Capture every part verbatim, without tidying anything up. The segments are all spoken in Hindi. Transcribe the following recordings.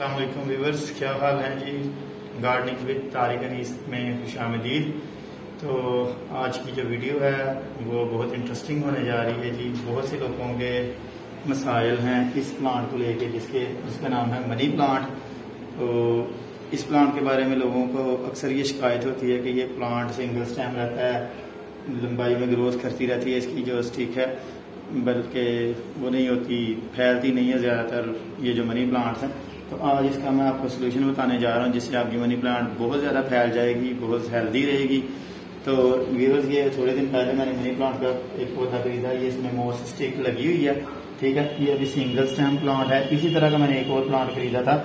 अस्सलाम वालेकुम व्यूअर्स, क्या हाल है जी। गार्डनिंग विद तारिक अनीस में खुशामदीद। तो आज की जो वीडियो है वो बहुत इंटरेस्टिंग होने जा रही है जी। बहुत से लोगों के मसाइल हैं इस प्लांट को लेके, जिसके जिसका नाम है मनी प्लांट। तो इस प्लांट के बारे में लोगों को अक्सर ये शिकायत होती है कि ये प्लांट सिंगल स्टेम रहता है, लंबाई में ग्रोथ करती रहती है इसकी जो स्टिक है, बल्कि वो नहीं होती, फैलती नहीं है ज़्यादातर ये जो मनी प्लांट्स हैं। तो आज इसका मैं आपको सोल्यूशन बताने जा रहा हूँ जिससे आपकी मनी प्लांट बहुत ज़्यादा फैल जाएगी, बहुत हेल्दी रहेगी। तो व्यूअर्स, ये थोड़े दिन पहले मैंने मनी प्लांट का एक पौधा खरीदा, ये इसमें मोस स्टिक लगी हुई है, ठीक है। ये अभी सिंगल स्टेम प्लांट है। इसी तरह का मैंने एक और प्लांट खरीदा था,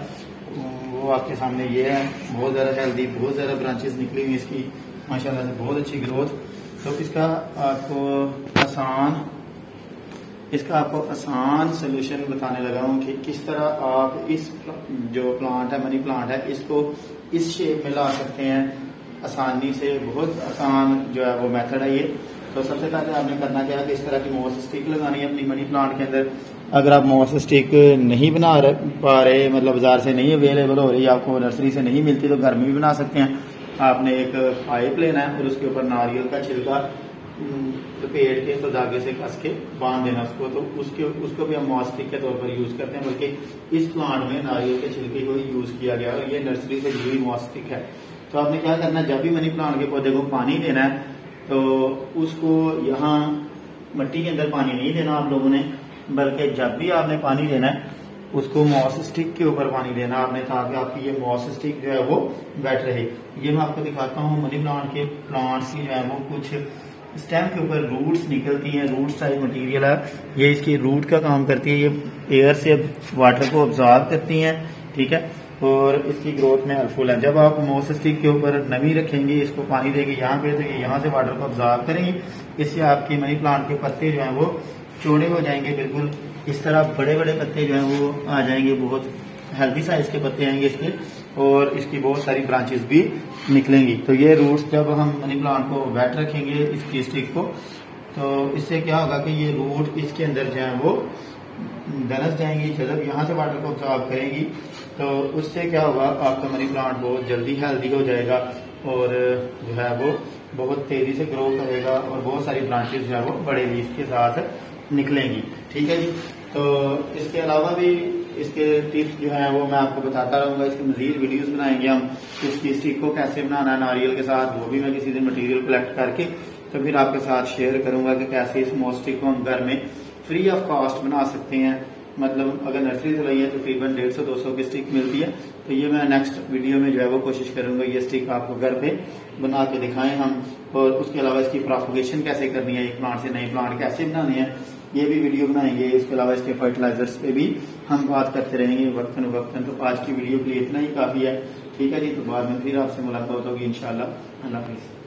वो आपके सामने ये है। बहुत ज़्यादा हेल्दी, बहुत ज़्यादा ब्रांचेस निकली हुई इसकी माशाल्लाह से, बहुत अच्छी ग्रोथ। तो इसका आपको आसान इसका आपको आसान सोल्यूशन बताने लगा हूँ कि किस तरह आप इस जो प्लांट है, मनी प्लांट है, इसको इस शेप में ला सकते हैं आसानी से। बहुत आसान जो है वो मेथड है ये। तो सबसे पहले आपने करना क्या है कि इस तरह की मोस स्टिक लगानी है अपनी मनी प्लांट के अंदर। अगर आप मोस स्टिक नहीं बना पा रहे, मतलब बाजार से नहीं अवेलेबल हो रही, आपको नर्सरी से नहीं मिलती, तो घर में भी बना सकते हैं। आपने एक पाइप लेना है और उसके ऊपर नारियल का छिलका लपेट के तो धागे से कस के बांध देना उसको। तो उसके उसको भी हम मॉस्टिक के तौर पर यूज करते हैं, बल्कि इस प्लांट में नारियल के छिलके को ही यूज किया गया और ये नर्सरी से ली हुई मॉस्टिक है। तो आपने क्या करना है, जब भी मनी प्लांट के पौधे को पानी देना है तो उसको यहाँ मिट्टी के अंदर पानी नहीं देना आप लोगों ने, बल्कि जब भी आपने पानी देना है उसको मॉस स्टिक के ऊपर पानी देना आपने, ताकि आपकी ये मॉस स्टिक जो है वो वेट रहे। ये मैं आपको दिखाता हूँ मनी प्लांट के प्लांट्स की जो है वो कुछ स्टेम के ऊपर रूट्स निकलती हैं। रूट्स टाइप मटेरियल है, ये इसकी रूट का काम करती है। ये एयर से वाटर को ऑब्जॉर्व करती हैं, ठीक है, और इसकी ग्रोथ में हेल्पफुल है। जब आप मोस स्टिक के ऊपर नमी रखेंगे, इसको पानी देंगे यहाँ पे, तो ये यहाँ से वाटर को ऑब्जॉर्व करेंगे। इससे आपके मनी प्लांट के पत्ते जो हैं वो चौड़े हो जाएंगे, बिल्कुल इस तरह बड़े बड़े पत्ते जो हैं वो आ जाएंगे, बहुत हेल्दी साइज के पत्ते आएंगे इसके, और इसकी बहुत सारी ब्रांचेस भी निकलेंगी। तो ये रूट्स जब हम मनी प्लांट को वेट रखेंगे इसकी स्टिक को, तो इससे क्या होगा कि ये रूट इसके अंदर जो है वो दनस जाएंगी, जब यहाँ से वाटर को ऑब्जॉर्व करेंगी, तो उससे क्या होगा, आपका मनी प्लांट बहुत जल्दी हेल्दी हो जाएगा और जो है वो बहुत तेजी से ग्रो करेगा और बहुत सारी ब्रांचेस जो है वो बड़े भी इसके साथ निकलेंगी, ठीक है जी। तो इसके अलावा भी इसके टिप्स जो है वो मैं आपको बताता रहूंगा। इसके मजीद वीडियोस बनाएंगे हम, इसकी स्टिक को कैसे बनाना है नारियल के साथ, वो भी मैं किसी दिन मटेरियल कलेक्ट करके तो फिर आपके साथ शेयर करूंगा कि कैसे इस मोस स्टिक को हम घर में फ्री ऑफ कॉस्ट बना सकते हैं। मतलब अगर नर्सरी से लाई है तो तकरीबन डेढ़ सौ दो सौ की स्टिक मिलती है। तो ये मैं नेक्स्ट वीडियो में जो है वो कोशिश करूंगा ये स्टिक आपको घर पे बना के दिखाएं हम, और उसके अलावा इसकी प्रोपगेशन कैसे करनी है, एक प्लांट से नए प्लांट कैसे बनाने हैं, ये भी वीडियो बनाएंगे। इसके अलावा इसके फर्टिलाइजर्स पे भी हम बात करते रहेंगे वक्तन वक्तन। तो आज की वीडियो के लिए इतना ही काफी है, ठीक है जी। तो बाद में फिर आपसे मुलाकात होगी इंशाल्लाह। अल्लाह हाफिज़।